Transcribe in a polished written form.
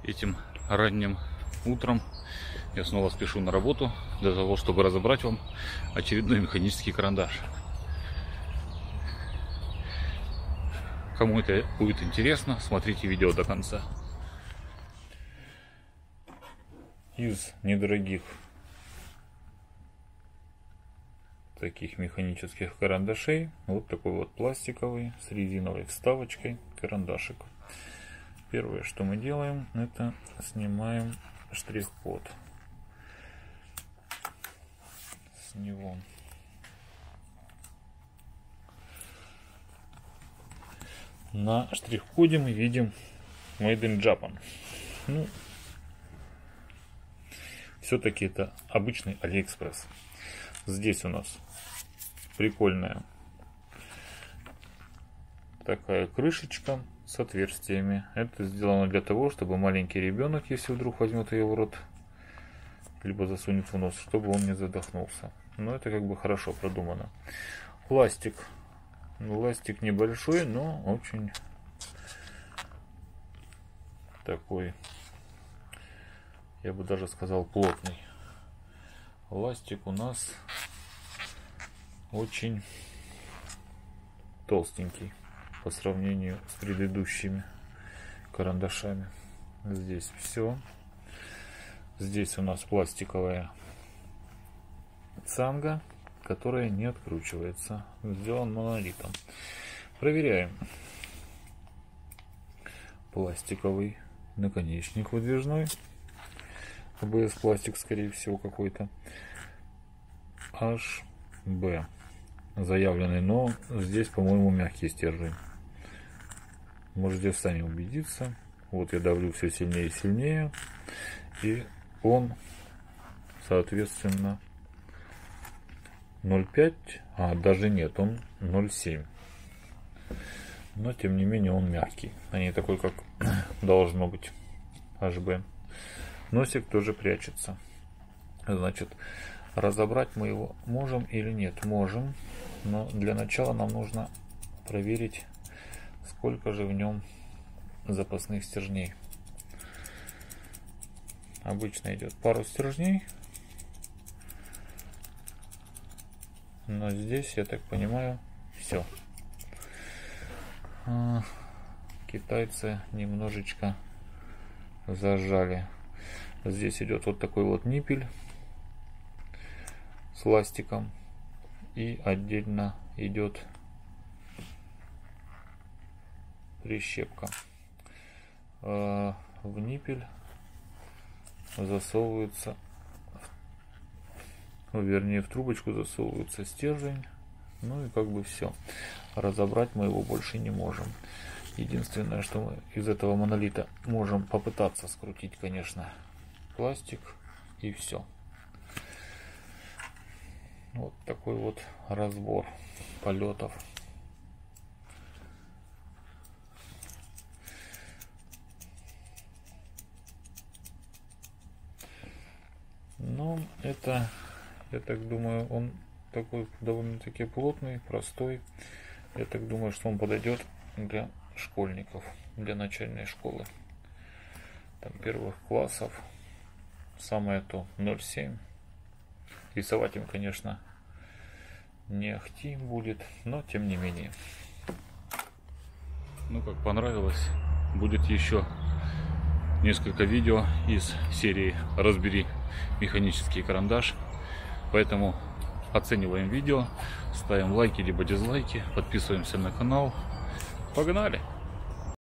Этим ранним утром я снова спешу на работу для того, чтобы разобрать вам очередной механический карандаш. Кому это будет интересно, смотрите видео до конца. Из недорогих таких механических карандашей вот такой вот пластиковый с резиновой вставочкой карандашик. Первое, что мы делаем, это снимаем штрих-код с него. На штрих-коде мы видим Made in Japan. Ну, все-таки это обычный Алиэкспресс. Здесь у нас прикольная такая крышечка с отверстиями. Это сделано для того, чтобы маленький ребенок, если вдруг возьмет ее в рот, либо засунет в нос, чтобы он не задохнулся. Но это как бы хорошо продумано. Пластик. Пластик небольшой, но очень такой, я бы даже сказал, плотный. Пластик у нас очень толстенький по сравнению с предыдущими карандашами. Здесь все. Здесь у нас пластиковая цанга, которая не откручивается. Сделан монолитом. Проверяем. Пластиковый наконечник выдвижной. АБС пластик, скорее всего, какой-то. HB заявленный, но здесь, по-моему, мягкий стержень. Можете сами убедиться. Вот я давлю все сильнее и сильнее, и он, соответственно, 0,5, а даже нет, он 0,7. Но тем не менее он мягкий, а не такой, как должно быть HB. Носик тоже прячется. Значит, разобрать мы его можем или нет? Можем. Но для начала нам нужно проверить, сколько же в нем запасных стержней. Обычно идет пару стержней. Но здесь, я так понимаю, все. Китайцы немножечко зажали. Здесь идет вот такой вот ниппель с ластиком, и отдельно идет прищепка. В ниппель засовывается, вернее, в трубочку засовывается стержень. Ну и как бы все. Разобрать мы его больше не можем. Единственное, что мы из этого монолита можем попытаться скрутить, конечно, пластик, и все. Вот такой вот разбор полетов. Ну, это, я так думаю, он такой довольно-таки плотный, простой. Я так думаю, что он подойдет для школьников, для начальной школы, там, первых классов. Самое то 0,7. Рисовать им, конечно, не ахти будет, но тем не менее. Ну, как понравилось, будет еще несколько видео из серии «Разбери механический карандаш». Поэтому оцениваем видео, ставим лайки либо дизлайки, подписываемся на канал. Погнали!